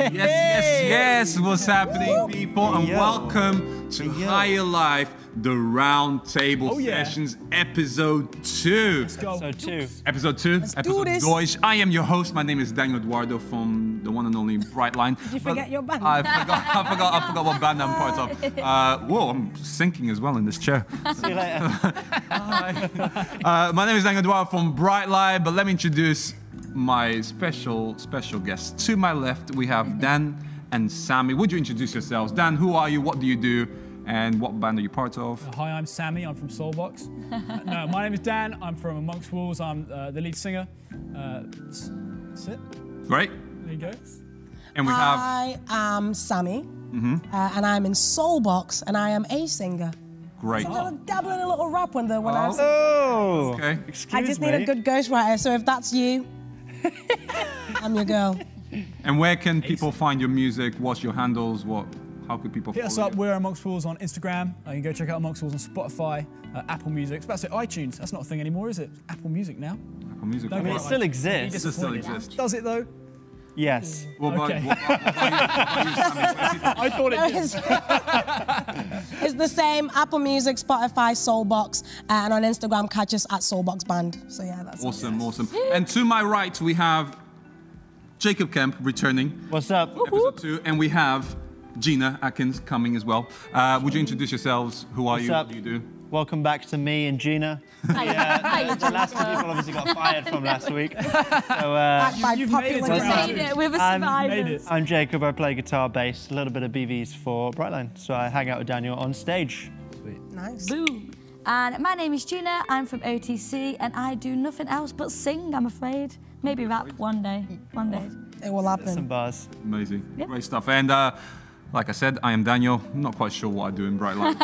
Yes. What's happening, people? And welcome to Higher Life, the Round Table Sessions, Episode 2. Let's go. Episode 2. Episode 2. I am your host. My name is Daniel Eduardo from the one and only Brightline. Did you forget your band? I forgot what band I'm part of. Whoa, I'm sinking as well in this chair. See you later. My name is Daniel Eduardo from Brightline, but let me introduce my special guests. To my left, we have Dan and Sammy. Would you introduce yourselves? Dan, who are you? What do you do? And what band are you part of? Hi, I'm Sammy. I'm from Soulbox. No, my name is Dan. I'm from Amongst Wolves. I'm the lead singer. That's it. Great. There you go. And we have... I am Sammy, and I'm in Soulbox, and I am a singer. Great. I dabble in a little rap when I was... Oh, okay. I just need a good ghostwriter, so if that's you, I'm your girl. And where can people find your music? What's your handles? How could people Hit us follow up. you? We're Amongst Wolves on Instagram. You can go check out Amongst Wolves on Spotify, Apple Music. It's about to say iTunes. That's not a thing anymore, is it? Apple Music now. Apple Music. Don't I mean, it get still like- exists. It still exists. Does it though? Yes. What about Okay. you, Sammy? I thought it did. It's the same, Apple Music, Spotify, Soulbox, and on Instagram, catch us at Soulbox Band. So yeah, that's Awesome. And to my right, we have Jacob Kemp returning. What's up? Episode 2, and we have Gina Atkins coming as well. Would you introduce yourselves? Who are What's you? up? What do you do? Welcome back to me and Gina. The last two people obviously got fired from last week. So, by You've made it popular to demand. round. Made it. We're the I'm- survivors. Made it. I'm Jacob. I play guitar, bass, a little bit of BVs for Brightline. So I hang out with Daniel on stage. Nice. Boom. And my name is Gina. I'm from OTC, and I do nothing else but sing, I'm afraid. Maybe rap one day. One day. It will Some happen. bars. Amazing. Yeah. Great stuff. And like I said, I am Daniel. I'm not quite sure what I do in Brightline.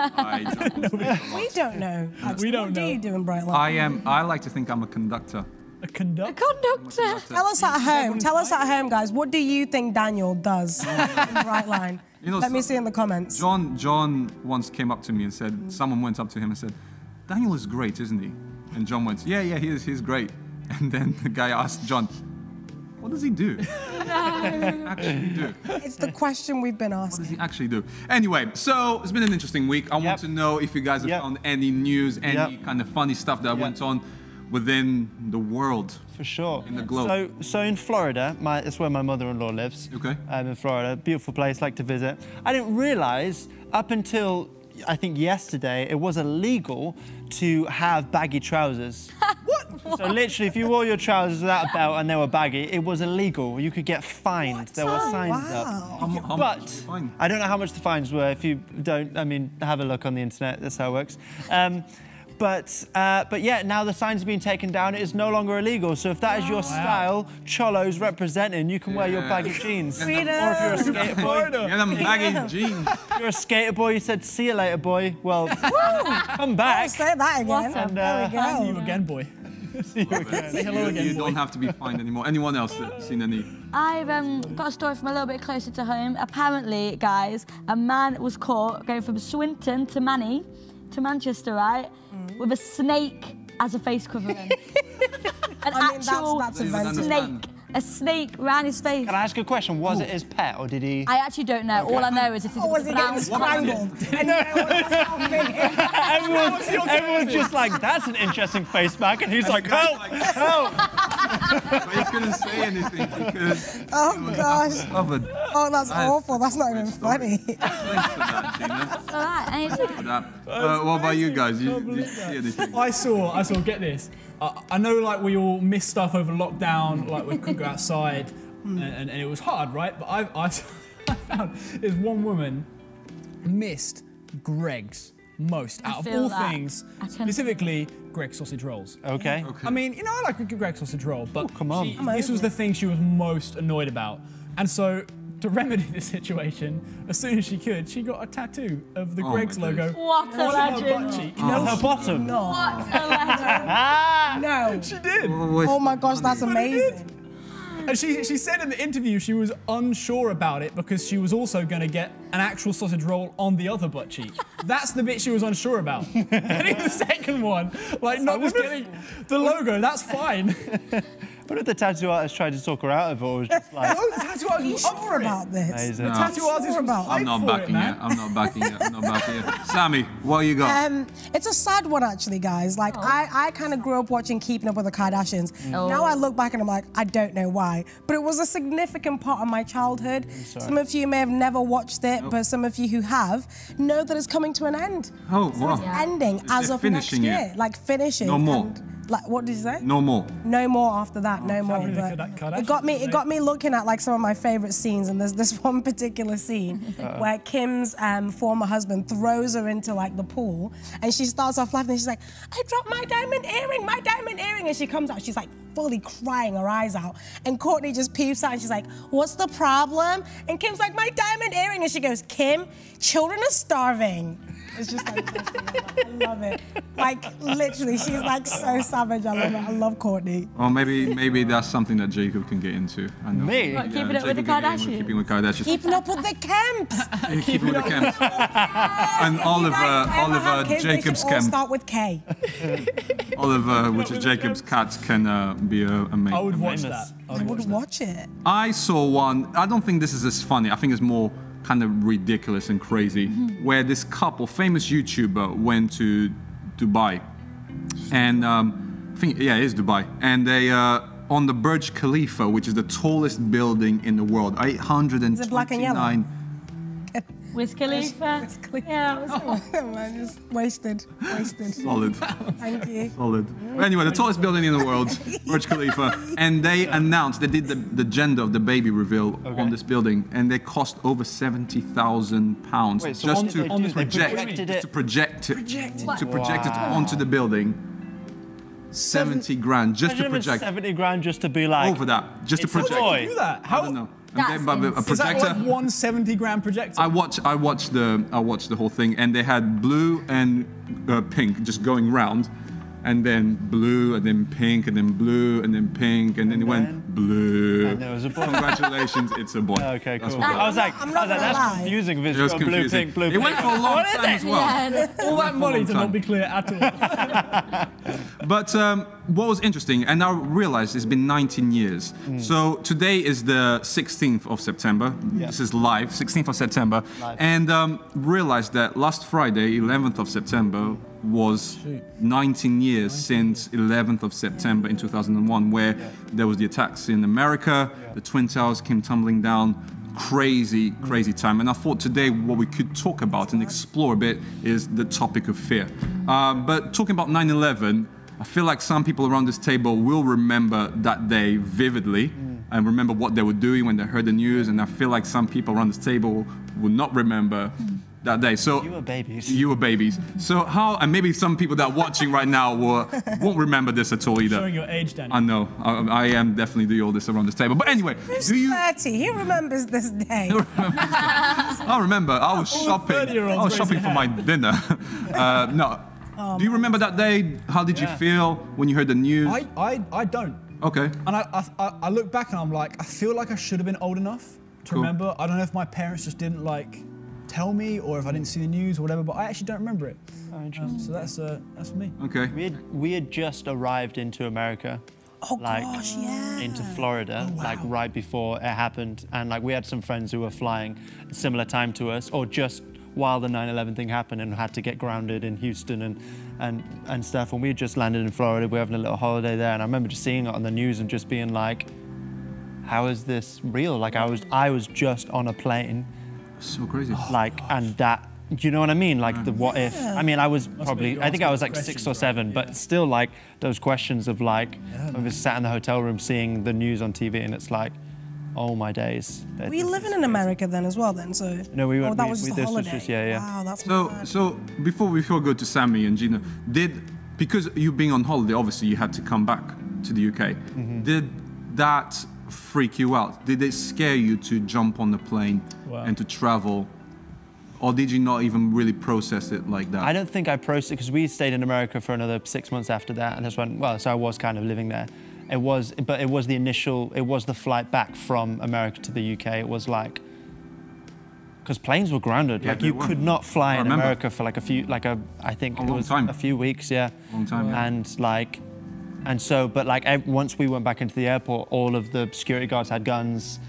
We don't know. Actually. We don't What do know. you do in Brightline? I like to think I'm a conductor. A conductor. Conductor. Tell us at home. Tell us at home, guys. What do you think Daniel does in Brightline? You know, Let me see in the comments. John once came up to me and said, someone went up to him and said, Daniel is great, isn't he? And John went, yeah, he's great. And then the guy asked John, what does he do? What does he actually do? It's the question we've been What does asking. he actually do? Anyway, so it's been an interesting week. I want to know if you guys have found any news, any kind of funny stuff that went on within the world. For sure. In the globe. So in Florida, it's where my mother-in-law lives. Okay. In Florida, beautiful place, like to visit. I didn't realize up until I think yesterday it was illegal to have baggy trousers. What? So literally, if you wore your trousers without a belt and they were baggy, it was illegal. You could get fined. There were signs up. How much is the fine? I don't know how much the fines were. If you don't, I mean, have a look on the internet. That's how it works. But yeah, now the sign's been taken down. It is no longer illegal. So if that is your style, Cholos representing, you can wear your baggy jeans. Freedom. Or if you're a skater boy, Yeah, them baggy jeans. if you're a skater boy, you said, "See you later, boy." Well, come back. Say that again. And, There we See you go. again, boy. Say hello again, You boy. don't have to be fined anymore. Anyone else seen any? I've got a story from a little bit closer to home. Apparently, guys, a man was caught going from Swinton to Manchester, right, with a snake as a face covering. An I mean, actual that's even inventive. understand. snake. A snake ran his face. Can I ask you a question? Was it his pet or did he? I actually don't know. All I know is it is Or was he getting strangled? And you know what's happening? Everyone's just like, "That's an interesting face back," and he's like, "Help! Help!" But he couldn't say anything because Oh gosh. covered. Oh, that's awful. That's not even funny. Thanks for that, Gina. all right. Anytime. For that. What about you guys? Did you see anything? I saw, get this. I know, like, we all missed stuff over lockdown, like, we couldn't go outside, and it was hard, right? But I found there's one woman missed Greg's most out of feel all that. things, I can- specifically Greg's sausage rolls. Okay. I mean, you know, I like a good Greg's sausage roll, but come on. this was the thing she was most annoyed about. And so, to remedy the situation, as soon as she could, she got a tattoo of the Oh Greg's my logo What a on her butt legend. cheek. On her bottom. No. What a legend. No. She did. Oh my gosh, that's amazing. And she said in the interview she was unsure about it because she was also going to get an actual sausage roll on the other butt cheek. That's the bit she was unsure about. Getting the second one, like not just getting the logo, that's fine. What if the tattoo artist tried to talk her out of it, or was just like... Oh, the tattoo artist was up Sure for it. about this. Amazing. No. Tattoo artist was about hyped I'm not for backing man. it. I'm not backing it. I'm not backing it. Sammy, what you got? It's a sad one, actually, guys. Like, I kind of grew up watching Keeping Up with the Kardashians. Now I look back and I'm like, I don't know why. But it was a significant part of my childhood. Some of you may have never watched it, but some of you who have know that it's coming to an end. Oh, So wow. it's ending as they're of next finishing it. year. Like, finishing. No more. And, like, what did you say? No more. No more after that, no more. Family But Kardashians, it got me looking at like some of my favorite scenes, and there's this one particular scene where Kim's former husband throws her into like the pool, and she starts off laughing, and she's like, I dropped my diamond earring, and she comes out, she's like fully crying her eyes out, and Courtney just peeps out, and she's like, what's the problem? And Kim's like, my diamond earring, and she goes, Kim, children are starving. It's just like, the best thing ever. I love it. Like, literally, she's like so savage. I love it. I love Courtney. Or maybe that's something that Jacob can get into. I know. Me? What, keeping up with the Jacob can get in Kardashians? Keeping with Kardashians. Keeping up with the Kemps. Keeping with the Kemps. And Oliver, Jacob's all Kemp. start with K. Oliver, which is Jacob's cat, can be a mate. I would watch Famous. that. I would watch it. I saw one, I don't think this is as funny, I think it's more kind of ridiculous and crazy, where this couple, famous YouTuber, went to Dubai. And I think, yeah, it is Dubai. And they, on the Burj Khalifa, which is the tallest building in the world, 829. Is it black and yellow? Wiz Khalifa. Wiz Khalifa. Yeah, it was Man, just wasted. Solid. Thank you. Solid. But anyway, the tallest building in the world, Burj Khalifa, and they announced, they did the gender of the baby reveal on this building, and they cost over £70,000 Wait, so just what did they do? They projected it? to project it onto the building. 70 grand just to Imagine if it's project 70 grand just to be like... over that, just to It's a project. toy. Do that? I How? don't know. That's And then, but a insane. Is that projector. like one 70 grand projector? I watched the whole thing, and they had blue and pink just going round, and then blue, and then pink, and then blue, and then pink, and then it went blue. And there was a boy. Congratulations, it's a boy. Okay, That's cool. what I was like, I'm not gonna that's lie. confusing if it's It was got blue, confusing. pink, blue, It pink. went for a long time as well. Yeah. All that money to time. not be clear at all. But what was interesting, and I realized it's been 19 years. So today is the 16th of September. This is live, 16th of September. And realized that last Friday, 11th of September, was 19 years since 11th of September in 2001, where there was the attacks in America, the Twin Towers came tumbling down. Crazy time. And I thought today what we could talk about and explore a bit is the topic of fear. But talking about 9/11, I feel like some people around this table will remember that day vividly and remember what they were doing when they heard the news. And I feel like some people around this table will not remember that day. So You were babies. You were babies. So how, and maybe some people that are watching right now won't remember this at all either. Showing your age, Danny. I know. I am definitely the oldest around this table. But anyway, Who's do you... 30? He remembers this day. I remember. I was shopping. 30-year-olds I was shopping raising for my dinner. No. Do you remember that day? How did you feel when you heard the news? I don't. Okay. And I look back and I'm like, I feel like I should have been old enough to Cool. remember. I don't know if my parents just didn't like tell me or if I didn't see the news or whatever, but I actually don't remember it. Oh, interesting. So that's me. Okay. We had just arrived into America. Oh, gosh, yeah. Into Florida, like right before it happened. And like we had some friends who were flying a similar time to us, or just while the 9/11 thing happened and had to get grounded in Houston and stuff. And we had just landed in Florida, we were having a little holiday there. And I remember just seeing it on the news and just being like, how is this real? Like I was just on a plane, So crazy. like, and that, do you know what I mean? Like the what if? I mean, I was probably, you're I think I asking was like questions, 6 or right? 7, but still like those questions of like, I was sat in the hotel room seeing the news on TV and it's like, oh my days. Were you living in America then as well then? So No, we Oh, went- that we- was just a this was holiday. just- yeah. Wow, that's So mad. before we go to Sammy and Gina, because you being on holiday, obviously you had to come back to the UK. Did that freak you out? Did it scare you to jump on the plane Wow. and to travel? Or did you not even really process it like that? I don't think I processed, because we stayed in America for another 6 months after that, and that's when, well, so I was kind of living there. It was the flight back from America to the UK. It was like, because planes were grounded. Yeah, like they you were. could not fly I in remember. America for like I think A it long was time. a few weeks, yeah. Long time, yeah. And like, And so, but like once we went back into the airport, all of the security guards had guns.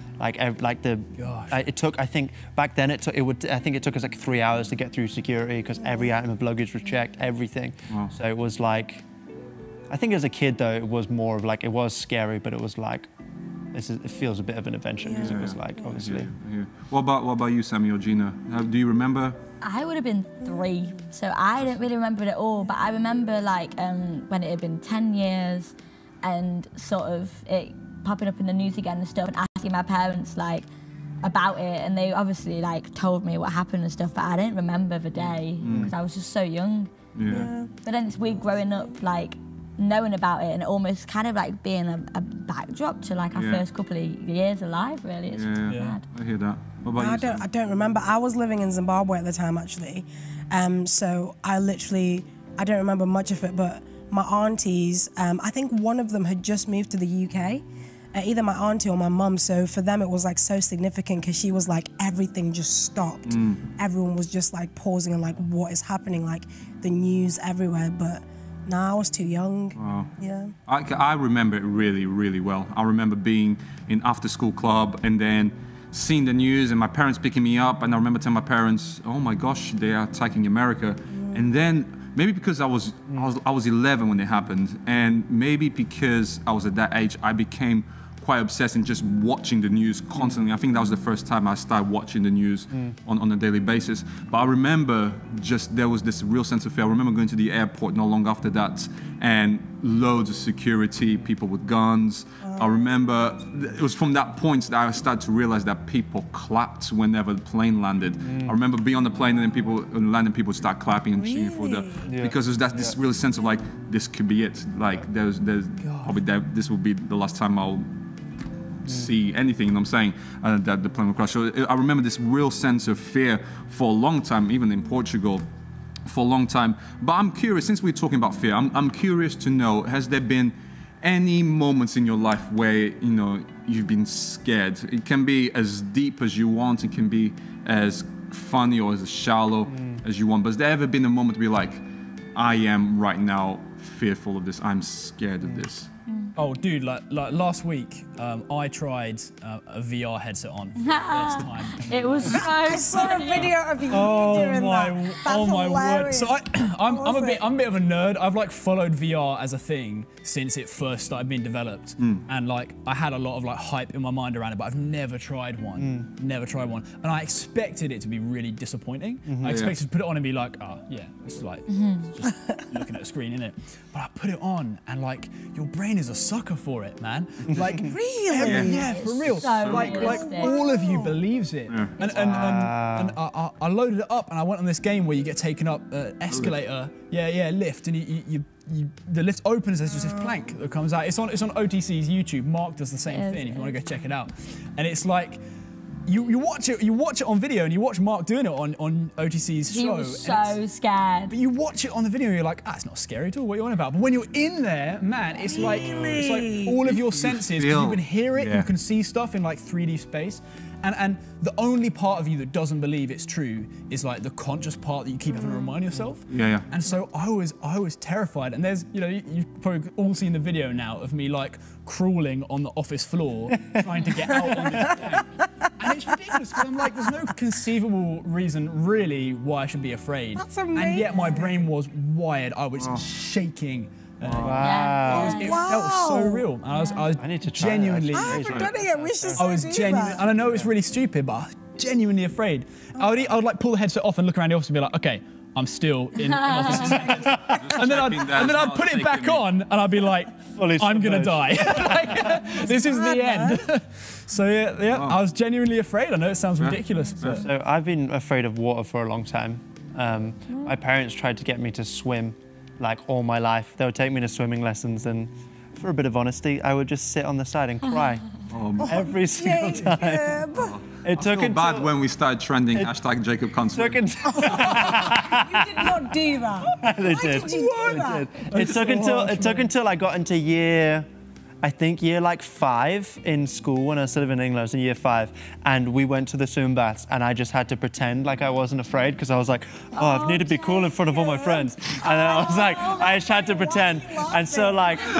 It took, I think back then I think it took us like 3 hours to get through security because every item of luggage was checked, everything. Wow. So it was like, I think as a kid though, it was more of like, it was scary, but it was like, it feels a bit of an adventure because it was like, obviously. Yeah. What about you, Sammy or Gina? Do you remember? I would have been 3, so I don't really remember it at all, but I remember like when it had been 10 years and sort of it popping up in the news again and stuff and asking my parents like about it, and they obviously like told me what happened and stuff, but I didn't remember the day because I was just so young. Yeah. But then it's weird growing up like knowing about it and almost kind of like being a backdrop to like our first couple of years alive, really. It's mad. I hear that. What about you? I don't remember. I was living in Zimbabwe at the time, actually. So I don't remember much of it, but my aunties, I think one of them had just moved to the UK, either my auntie or my mum. So for them, it was like so significant because she was like, everything just stopped. Everyone was just like pausing and like, what is happening? Like the news everywhere. But no, I was too young. Wow. Yeah. I remember it really, really well. I remember being in after-school club and then seeing the news and my parents picking me up, and I remember telling my parents, "Oh my gosh, they are attacking America." And then maybe because I was 11 when it happened, and maybe because I was at that age, I became quite obsessed in just watching the news constantly. I think that was the first time I started watching the news on a daily basis. But I remember there was this real sense of fear. I remember going to the airport not long after that, and loads of security, people with guns. I remember it was from that point that I started to realize that people clapped whenever the plane landed. I remember being on the plane and then people start clapping and cheering for because there's this real sense of like, this could be it. Like there's probably this will be the last time I'll see anything, you know what I'm saying, that the plane will crash. So I remember this real sense of fear for a long time, even in Portugal, for a long time. But I'm curious, since we're talking about fear, I'm curious to know, has there been any moments in your life where, you know, you've been scared? It can be as deep as you want, it can be as funny or as shallow as you want, but has there ever been a moment where you're like, I am right now fearful of this, I'm scared of this? Oh, dude, like last week, I tried a VR headset on for the first time. It was so I saw a video of you doing that. That's oh my word! hilarious. So I'm a bit of a nerd. I've like followed VR as a thing since it first started being developed, and like I had a lot of like hype in my mind around it, but I've never tried one. Never tried one, and I expected it to be really disappointing. I expected to put it on and be like, oh yeah, it's like just looking at a screen, innit? But I put it on, and like your brain is a sucker for it, man. Like Really? yeah, for real. So like realistic. all of you believes it. And I loaded it up and I went on this game where you get taken up escalator, lift, and the lift opens. There's just this plank that comes out. It's on OTC's YouTube. Mark does the same thing if you want to go check it out. And it's like you watch it on video, and you watch Mark doing it on OTC's show. He was so scared. But you watch it on the video, and you're like, it's not scary at all. What are you on about? But when you're in there, man, it's like all of your senses. You can hear it, you can see stuff in like 3D space, and the only part of you that doesn't believe it's true is like the conscious part that you keep having to remind yourself. Yeah. And so I was terrified. And there's, you've probably all seen the video now of me like crawling on the office floor trying to get out on this plank. And it's ridiculous because I'm like, there's no conceivable reason really why I should be afraid. That's amazing. And yet my brain was wired. I was shaking. Wow. It felt so real. And I was I need to try genuinely. that. I haven't done it yet. We should I was do genuinely, that. and I know it's really stupid, but I was genuinely afraid. I would like pull the headset off and look around the office and be like, okay, I'm still in office. and then I'd put it back on and I'd be like, I'm gonna die. Like, this is the end. So yeah, I was genuinely afraid. I know it sounds ridiculous, but So I've been afraid of water for a long time. My parents tried to get me to swim like all my life. They would take me to swimming lessons, and for a bit of honesty, I would just sit on the side and cry every single time. It took until bad when we started trending hashtag Jacob can't swim. You did not do that. They Why did. did you do that? It took until I got into year I think year like 5 in school when I was still living in England. I was in year 5, and we went to the swim baths, and I just had to pretend like I wasn't afraid because I was like, oh, I need to be cool in front of all my friends, and then I was like, I just had to pretend, and so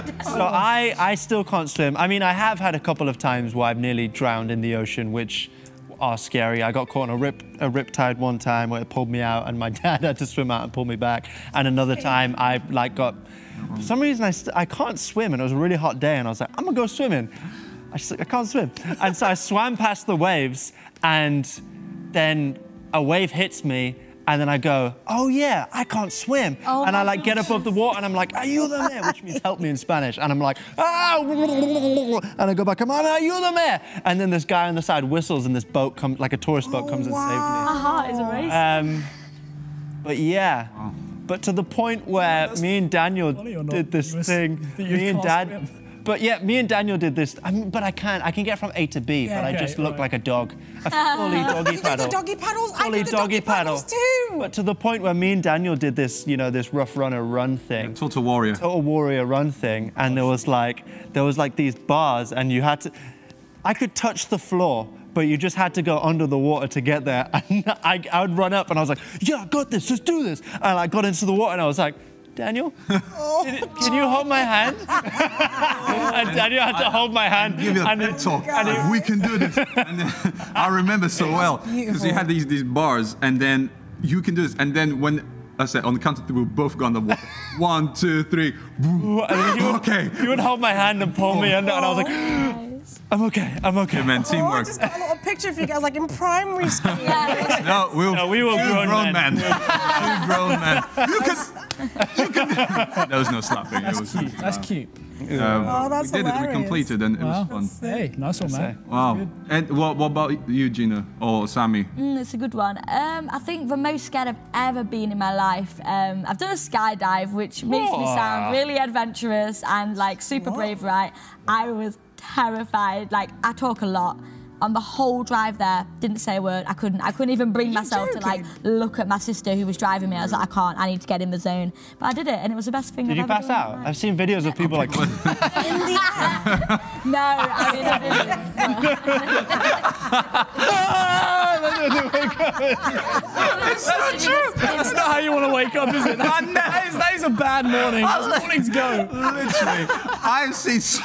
I still can't swim. I mean, I have had a couple of times where I've nearly drowned in the ocean, which are scary. I got caught on a riptide one time where it pulled me out, and my dad had to swim out and pull me back. And another time I got, for some reason I can't swim, and it was a really hot day, and I was like, I'm gonna go swimming. I can't swim. And so I swam past the waves, and then a wave hits me, and then I go, oh yeah, I can't swim. Oh, and I like get above the water, and I'm like, ayúdame, which means help me in Spanish. And I'm like, ah, and I go back, come on, ayúdame. And then this guy on the side whistles, and this boat comes, like a tourist boat comes and saves me. My heart is erased. But yeah, but to the point where me and Daniel did this thing, me and Dad. But yeah, me and Daniel did this. But I can get from A to B, but I just look like a dog. A fully doggy paddle. Doggy paddles? I Fully did the doggy paddle. paddles too. But to the point where me and Daniel did this, you know, this rough runner run thing. Total warrior. Total warrior run thing. And there was like these bars, and you had to, I could touch the floor, but you just had to go under the water to get there. And I would run up, and I was like, yeah, I got this, let's do this. And I got into the water, and I was like, Daniel, can you hold my hand? And Daniel had to hold my hand. Give you a pep talk. We can do this. And then, I remember so well because you had these bars, and then you can do this. And then when I said on the count of 3, we'll both go on the water. 1, 2, 3. Okay. You would hold my hand and pull me under, and I was like, I'm okay. Yeah, man, I teamwork. just got a little picture for you guys, like in primary school. No, we were grown men. Two grown men. You can. There was no slapping. That's cute. That's we did it. We hilarious. completed, and it was fun. Hey, nice one, man. Wow. And what about you, Gina or Sammy? It's a good one. I think the most scared I've ever been in my life. I've done a skydive, which makes me sound really adventurous and like super brave, right? I was terrified. Like, I talk a lot. On the whole drive there, didn't say a word. I couldn't even bring myself to like look at my sister who was driving me. I was like, I need to get in the zone. But I did it, and it was the best thing I've ever done. Did you pass out? I've seen videos of people like. No, I mean, I It's so true. That's not how you want to wake up, is it? That is a bad morning. Mornings go. Literally, I've seen so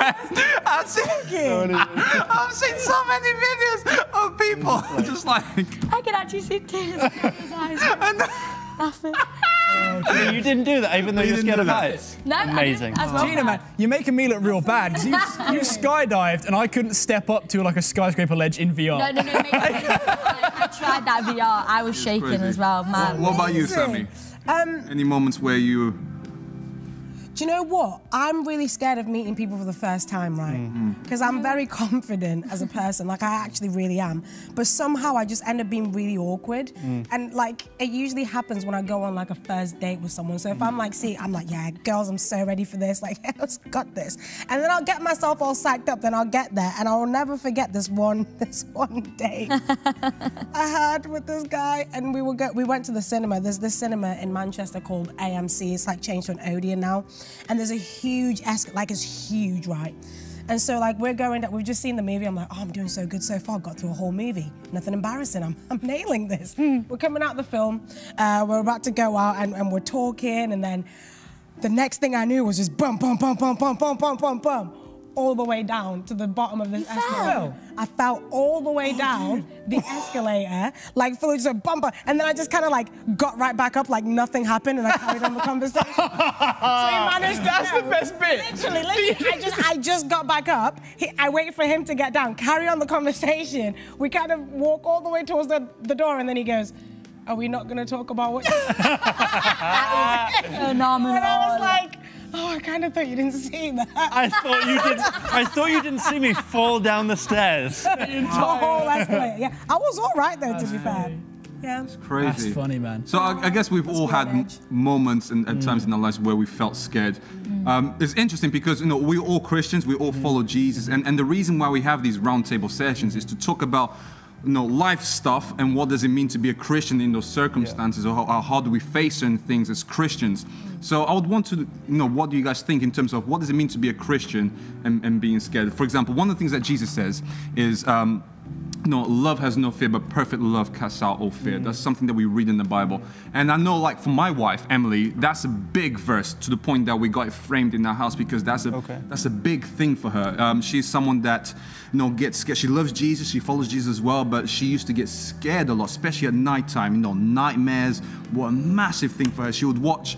many videos of people just like. I can actually see tears in his eyes. Laughing. You didn't do that, even though you're scared of heights. No, amazing. Gina, man, you're making me look real bad because you skydived and I couldn't step up to like a skyscraper ledge in VR. No. I tried that VR. I was shaking crazy. as well, man. What about you, Sammy? Any moments where you? Do you know what? I'm really scared of meeting people for the first time, right? Because I'm very confident as a person, like I actually really am. But somehow I just end up being really awkward. And like, it usually happens when I go on like a first date with someone. So if I'm like, I'm like, yeah, girls, I'm so ready for this. Like, I've got this. And then I'll get myself all psyched up, then I'll get there. And I'll never forget this one date I had with this guy. And we went to the cinema. There's this cinema in Manchester called AMC. It's like changed to an Odeon now. And there's a huge like it's huge, right? And so like we've just seen the movie. I'm like, oh, I'm doing so good so far. Got through a whole movie. Nothing embarrassing. I'm nailing this. We're coming out the film. We're about to go out and we're talking. And then the next thing I knew was just bum, bum, bum, bum, bum, bum, bum, bum, bum, all the way down to the bottom of this escalator. I fell all the way down the escalator, like fully just a bumper, and then I just kind of like got right back up like nothing happened, and I carried on the conversation. So he managed. That's the best bit. Literally, I just got back up. I wait for him to get down, carry on the conversation. We kind of walk all the way towards the door, and then he goes, "Are we not going to talk about what?" Phenomenal. And I was like, oh, I kind of thought you didn't see that. I thought you didn't see me fall down the stairs. The whole escalator. Yeah, I was all right though, to be fair. Yeah. It's crazy. That's funny, man. So I guess we've all had moments and times in our lives where we felt scared. It's interesting because we're all Christians, we all follow Jesus, and the reason why we have these roundtable sessions is to talk about life stuff and what does it mean to be a Christian in those circumstances, or how do we face certain things as Christians. So I would want to know, what do you guys think in terms of what does it mean to be a Christian and being scared? For example, one of the things that Jesus says is, love has no fear, but perfect love casts out all fear. That's something that we read in the Bible. And I know, like, for my wife, Emily, that's a big verse, to the point that we got it framed in our house, because that's a big thing for her. She's someone that, gets scared. She loves Jesus, she follows Jesus as well, but she used to get scared a lot, especially at nighttime. Nightmares were a massive thing for her. She would watch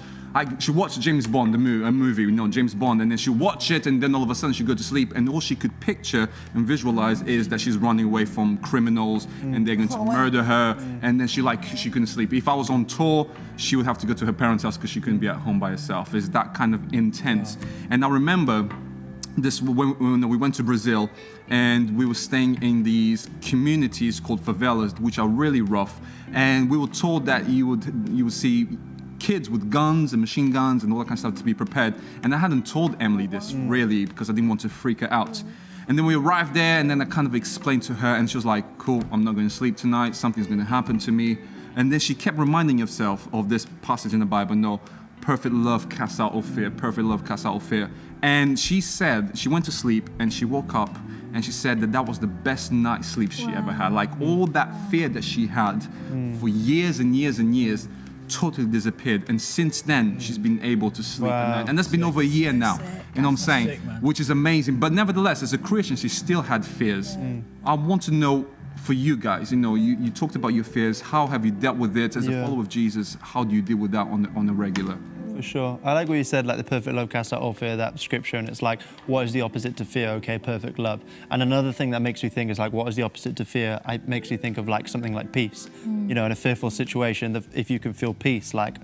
James Bond, a movie, James Bond, and then she'd watch it, and then all of a sudden she'd go to sleep, and all she could picture and visualize is that she's running away from criminals, and they're going to murder her, and then she couldn't sleep. If I was on tour, she would have to go to her parents' house because she couldn't be at home by herself. It's that kind of intense. And I remember this when we went to Brazil, and we were staying in these communities called favelas, which are really rough, and we were told that you would see kids with guns and machine guns and all that kind of stuff to be prepared. And I hadn't told Emily this really, because I didn't want to freak her out. And then we arrived there, and then I kind of explained to her, and she was like, cool, I'm not going to sleep tonight, something's going to happen to me. And then she kept reminding herself of this passage in the Bible, perfect love casts out all fear, perfect love casts out all fear. And she said, she went to sleep, and she woke up, and she said that was the best night's sleep she ever had. Like, all that fear that she had for years and years and years totally disappeared, and since then she's been able to sleep at night, and that's been over a year now. You know what I'm saying? Which is amazing. But nevertheless, as a Christian, she still had fears. I want to know, for you guys, you talked about your fears. How have you dealt with it as a follower of Jesus? How do you deal with that on a regular? For sure. I like what you said, like the perfect love casts out all fear, that scripture, and it's like, what is the opposite to fear? Okay, perfect love. And another thing that makes me think is like, what is the opposite to fear? It makes me think of like something like peace. In a fearful situation, if you can feel peace, like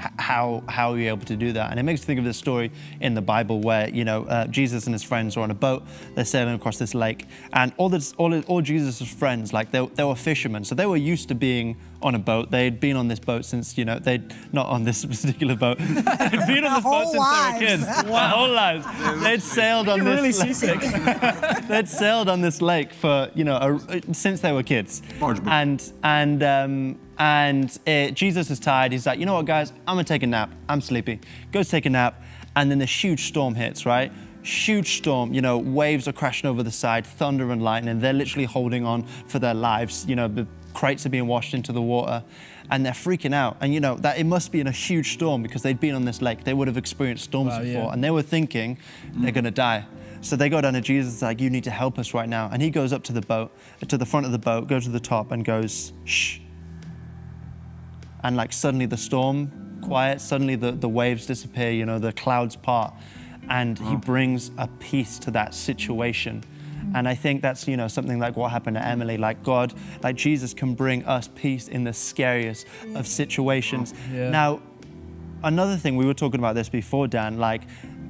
how are you able to do that? And it makes me think of this story in the Bible where, Jesus and his friends are on a boat, they're sailing across this lake, and all Jesus' friends, like they were fishermen, so they were used to being on a boat. They'd been on this boat since, they'd not on this particular boat. They'd been on this boat since they were kids. Their whole lives. They'd sailed on this. Really seasick. They'd sailed on this lake for, since they were kids. And Jesus is tired. He's like, you know what, guys? I'm gonna take a nap. I'm sleepy. Goes take a nap, and then this huge storm hits, right? Huge storm, waves are crashing over the side, thunder and lightning. They're literally holding on for their lives. The crates are being washed into the water, and they're freaking out. And that it must be in a huge storm, because they'd been on this lake. They would have experienced storms before, and they were thinking they're gonna die. So they go down to Jesus, like, you need to help us right now. And he goes up to the boat, to the front of the boat, goes to the top and goes, shh. And like suddenly the storm quiet, suddenly the waves disappear, the clouds part, and he brings a peace to that situation. And I think that's, something like what happened to Emily, like God, like Jesus can bring us peace in the scariest of situations. Now, another thing, we were talking about this before, Dan, like,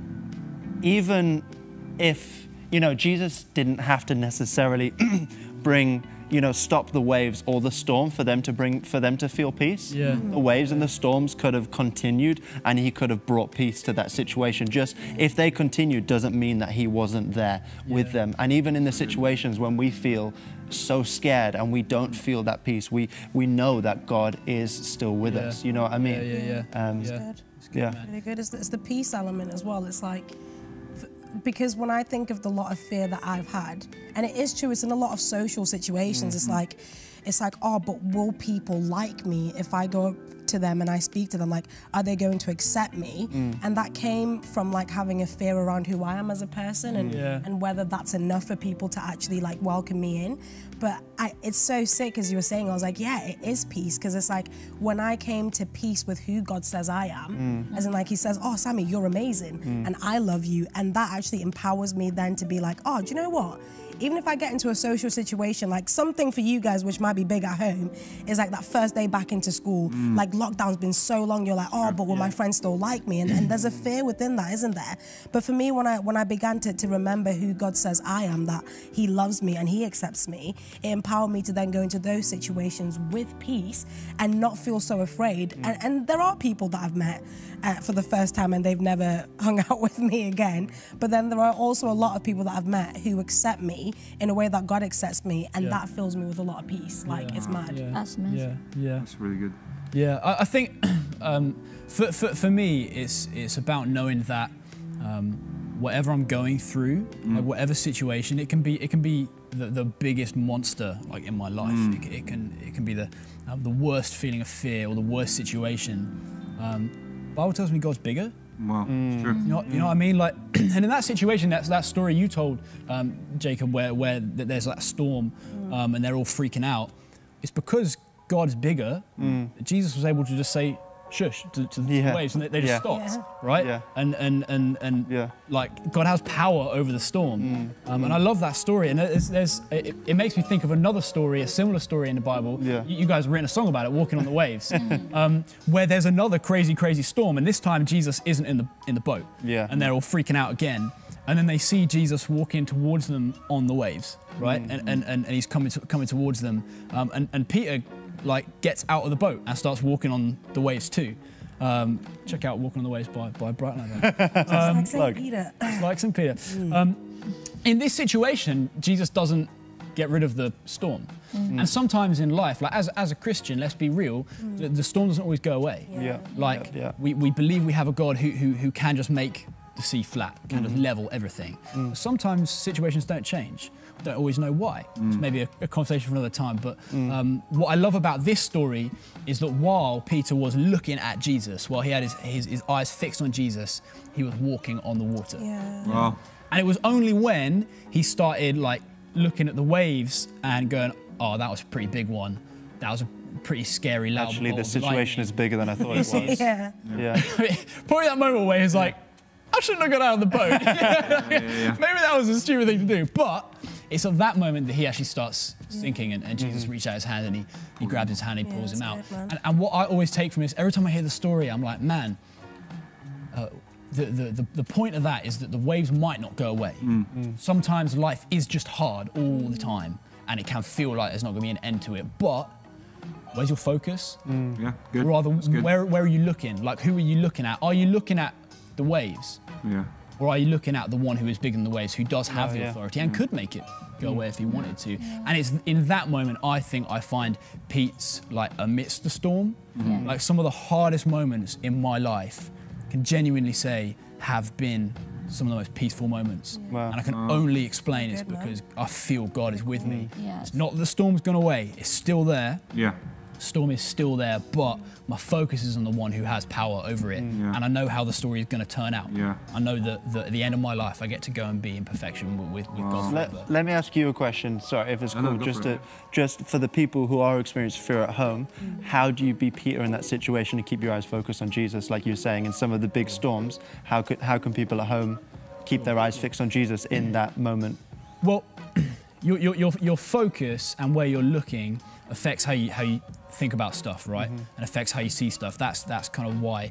even if, Jesus didn't have to necessarily bring, stop the waves or the storm for them to feel peace. The waves and the storms could have continued, and he could have brought peace to that situation. Just if they continued doesn't mean that he wasn't there with them. And even in the situations when we feel so scared and we don't feel that peace, we know that God is still with us. You know what I mean? It's good. Really good. It's the peace element as well. It's like, because when I think of the lot of fear that I've had, and it is true, it's in a lot of social situations, it's like, oh, but will people like me if I go up to them and I speak to them? Like, are they going to accept me? And that came from like having a fear around who I am as a person, and whether that's enough for people to actually like welcome me in. But it's so sick, as you were saying, I was like, yeah, it is peace, because it's like when I came to peace with who God says I am, as in like he says, oh, Sammy, you're amazing, and I love you, and that actually empowers me then to be like, oh, do you know what? Even if I get into a social situation, like something for you guys, which might be big at home, is like that first day back into school. Like lockdown's been so long, you're like, oh, but will my friends still like me? And there's a fear within that, isn't there? But for me, when I began to remember who God says I am, that he loves me and he accepts me, it empowered me to then go into those situations with peace and not feel so afraid. And there are people that I've met for the first time and they've never hung out with me again. But then there are also a lot of people that I've met who accept me in a way that God accepts me, and that fills me with a lot of peace. Like, it's mad. That's amazing. Yeah. That's really good. Yeah, I think for me, it's about knowing that whatever I'm going through, like whatever situation, it can be the biggest monster like in my life. It can be the worst feeling of fear or the worst situation. Bible tells me God's bigger. Wow, it's true. You know what I mean? Like, and in that situation, that story you told, Jacob, where there's that storm and they're all freaking out, it's because God's bigger. Jesus was able to just say, shush, to the waves, and they just stopped, right? Yeah. And like, God has power over the storm. And I love that story. And it makes me think of another story, a similar story in the Bible. Yeah. You guys have written a song about it, Walking on the Waves, where there's another crazy storm, and this time Jesus isn't in the boat. Yeah. And they're all freaking out again. And then they see Jesus walking towards them on the waves, right? And he's coming towards them. And Peter like gets out of the boat and starts walking on the waves too. Check out Walking on the Waves by Bright Light. It's like St. Peter. It's like St. Peter. In this situation, Jesus doesn't get rid of the storm. And sometimes in life, like as a Christian, let's be real, the storm doesn't always go away. Like we believe we have a God who can just make the sea flat, can just level everything. Sometimes situations don't change. We don't always know why. It's maybe a conversation for another time, but what I love about this story is that while Peter was looking at Jesus, while he had his eyes fixed on Jesus, he was walking on the water. Wow. And it was only when he started like looking at the waves and going, oh, that was a pretty big one. That was a pretty scary, loud Actually, bolt the of situation lightning. is bigger than I thought it was. Yeah. Probably that moment where he's like, I shouldn't have got out of the boat. Maybe that was a stupid thing to do. But it's at that moment that he actually starts sinking, and Jesus reaches out his hand and he grabs his hand and he pulls him out. And what I always take from this, every time I hear the story, I'm like, man, the point of that is that the waves might not go away. Sometimes life is just hard all the time, and it can feel like there's not going to be an end to it. But where's your focus? Yeah, good. Rather, That's good. where are you looking? Like, who are you looking at? Are you looking at the waves? Yeah. Or are you looking at the one who is bigger than the waves, who does have the yeah. authority and could make it go away if he wanted to? And it's in that moment I think I find Pete's like amidst the storm. Like some of the hardest moments in my life can genuinely say have been some of the most peaceful moments. Wow. And I can only explain it's Good, man. because I feel God is with me. Yes. It's not that the storm's gone away, it's still there. Yeah. Storm is still there, but my focus is on the one who has power over it. Yeah. And I know how the story is going to turn out. Yeah. I know that at the end of my life, I get to go and be in perfection with God forever. Let me ask you a question. Sorry, if it's No, cool. go Just for it. just for the people who are experiencing fear at home, how do you be Peter in that situation and keep your eyes focused on Jesus, like you're saying in some of the big storms? How can people at home keep their eyes fixed on Jesus in that moment? Well, your focus and where you're looking affects how you think about stuff, right? And affects how you see stuff. That's kind of why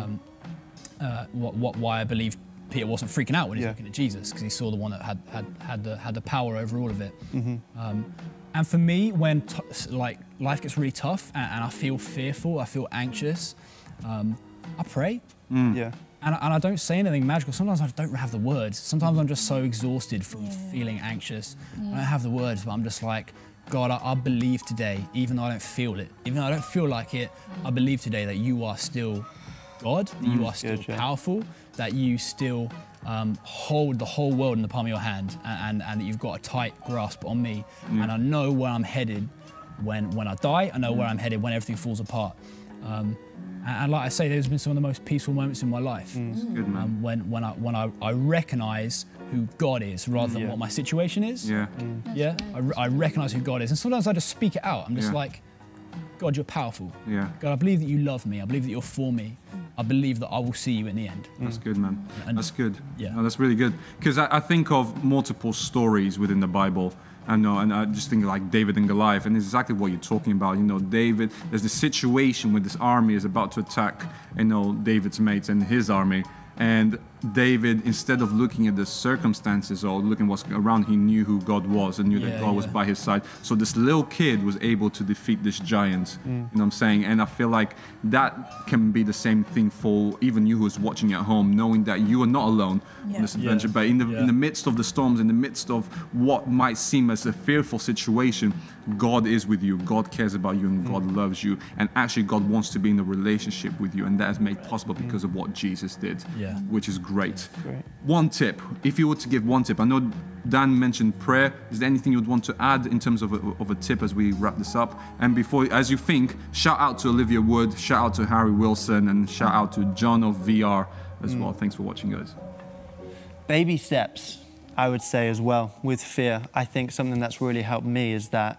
why I believe Peter wasn't freaking out when he was looking at Jesus, because he saw the one that had the power over all of it. And for me, when like life gets really tough and I feel fearful, I feel anxious, I pray. Yeah. And I don't say anything magical. Sometimes I don't have the words. Sometimes I'm just so exhausted from feeling anxious. I don't have the words, but I'm just like, God, I believe today, even though I don't feel it, even though I don't feel like it, I believe today that you are still God, that you are still powerful, that you still hold the whole world in the palm of your hand, and that you've got a tight grasp on me. And I know where I'm headed when I die. I know where I'm headed when everything falls apart. And like I say, there's been some of the most peaceful moments in my life. Good, man. When I recognise who God is rather than what my situation is. Yeah. I recognise who God is, and sometimes I just speak it out. I'm just Yeah. like, God, you're powerful. Yeah. God, I believe that you love me. I believe that you're for me. I believe that I will see you in the end. That's good, man. And- That's good. Yeah. No, that's really good. Because I think of multiple stories within the Bible. And I just think like David and Goliath, and it's exactly what you're talking about. You know, David, there's this situation where this army is about to attack, David's mates and his army. And David, instead of looking at the circumstances or looking what's around, he knew who God was and knew that God was by his side. So this little kid was able to defeat this giant. You know what I'm saying? And I feel like that can be the same thing for even you who's watching at home, knowing that you are not alone in this adventure. But in the midst of the storms, in the midst of what might seem as a fearful situation, God is with you. God cares about you and God loves you. And actually God wants to be in a relationship with you. And that is made possible because of what Jesus did, which is great. One tip, if you were to give one tip, I know Dan mentioned prayer. Is there anything you'd want to add in terms of a tip as we wrap this up? And before, as you think, shout out to Olivia Wood, shout out to Harry Wilson, and shout out to John of VR as well. Thanks for watching, guys. Baby steps, I would say as well, with fear. I think something that's really helped me is that,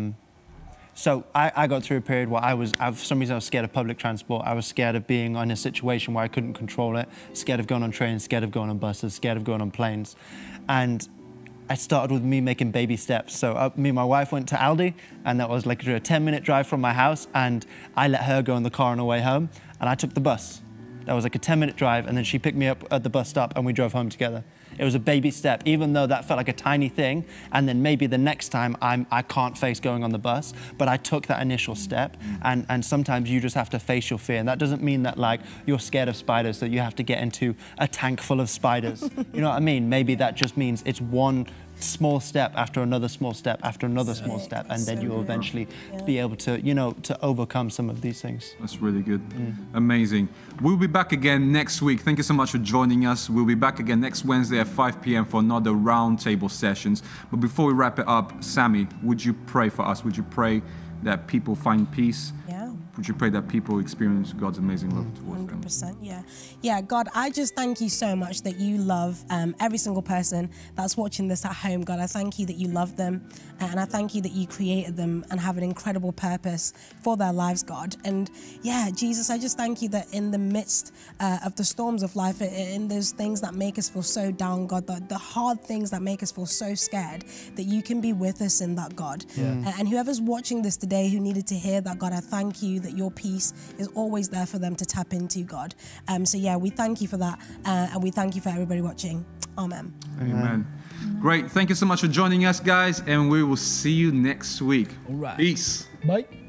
so I got through a period where for some reason I was scared of public transport. I was scared of being in a situation where I couldn't control it, scared of going on trains, scared of going on buses, scared of going on planes. And I started with me making baby steps. So me and my wife went to Aldi, and that was like a 10-minute drive from my house, and I let her go in the car on the way home, and I took the bus. That was like a 10-minute drive, and then she picked me up at the bus stop, and we drove home together. It was a baby step, even though that felt like a tiny thing, and then maybe the next time I can't face going on the bus, but I took that initial step, and sometimes you just have to face your fear, and that doesn't mean that like you're scared of spiders, that you have to get into a tank full of spiders. You know what I mean? Maybe that just means it's one small step after another small step after another small step, and then you'll eventually be able to, to overcome some of these things. That's really good. Amazing. We'll be back again next week. Thank you so much for joining us. We'll be back again next Wednesday at 5 p.m. for another roundtable sessions. But before we wrap it up, Sammy, would you pray for us? Would you pray that people find peace? Yeah. Would you pray that people experience God's amazing love towards them? 100%, yeah. Yeah, God, I just thank you so much that you love every single person that's watching this at home, God. I thank you that you love them, and I thank you that you created them and have an incredible purpose for their lives, God. And yeah, Jesus, I just thank you that in the midst of the storms of life, in those things that make us feel so down, God, the hard things that make us feel so scared, that you can be with us in that, God. And whoever's watching this today who needed to hear that, God, I thank you that your peace is always there for them to tap into, God. So yeah, we thank you for that, and we thank you for everybody watching. Amen. Amen. Great. Thank you so much for joining us, guys, and we will see you next week. All right. Peace. Bye.